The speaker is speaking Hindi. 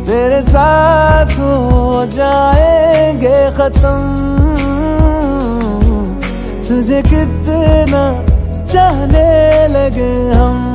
तेरे साथ हो जाएंगे खत्म। तुझे कितना चाहने लगे हम।